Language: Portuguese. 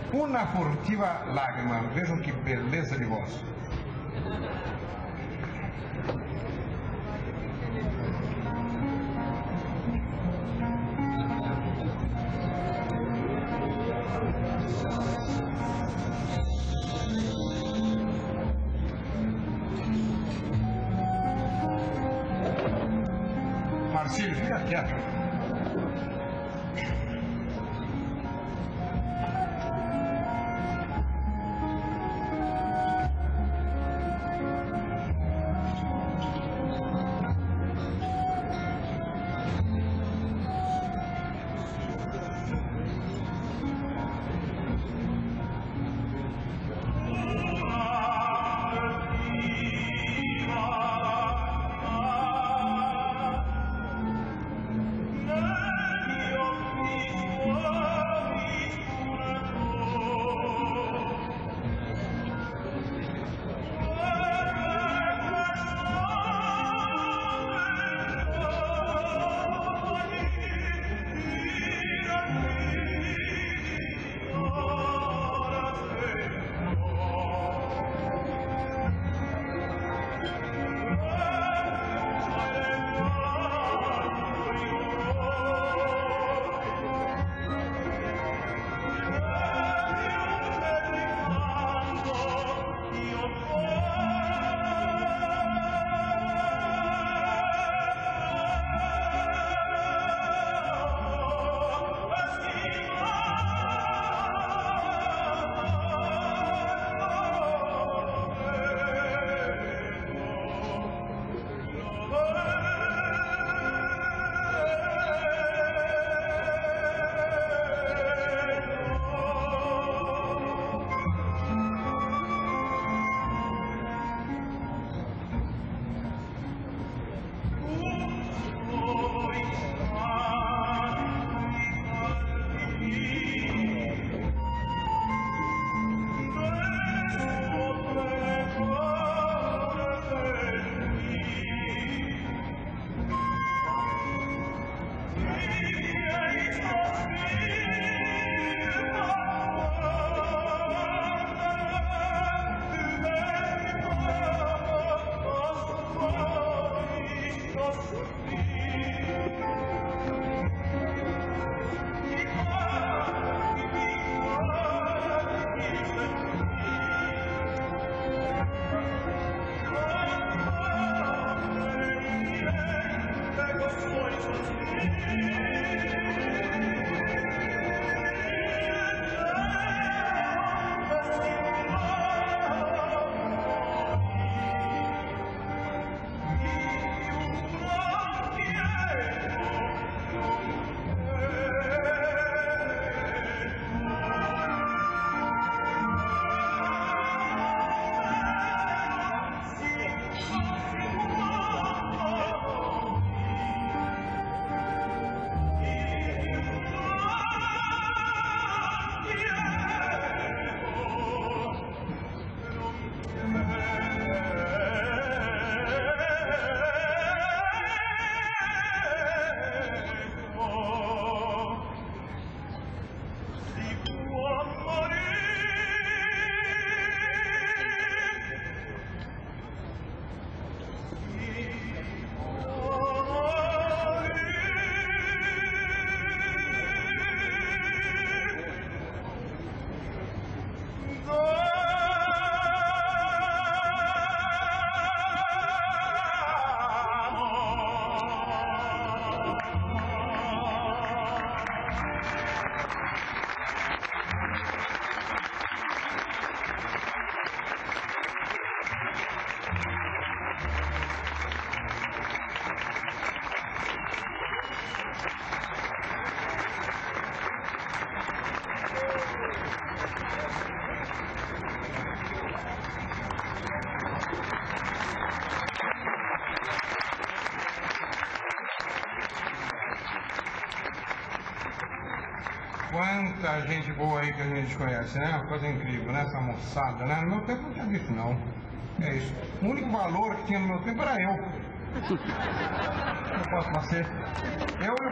Una furtiva lágrima. Vejam que beleza de voz. Marcílio, fica quieto. Quanta gente boa aí que a gente conhece, né? Uma coisa incrível, né? Essa moçada, né? No meu tempo não tinha visto, não. É isso. O único valor que tinha no meu tempo era eu. Não posso ser. Eu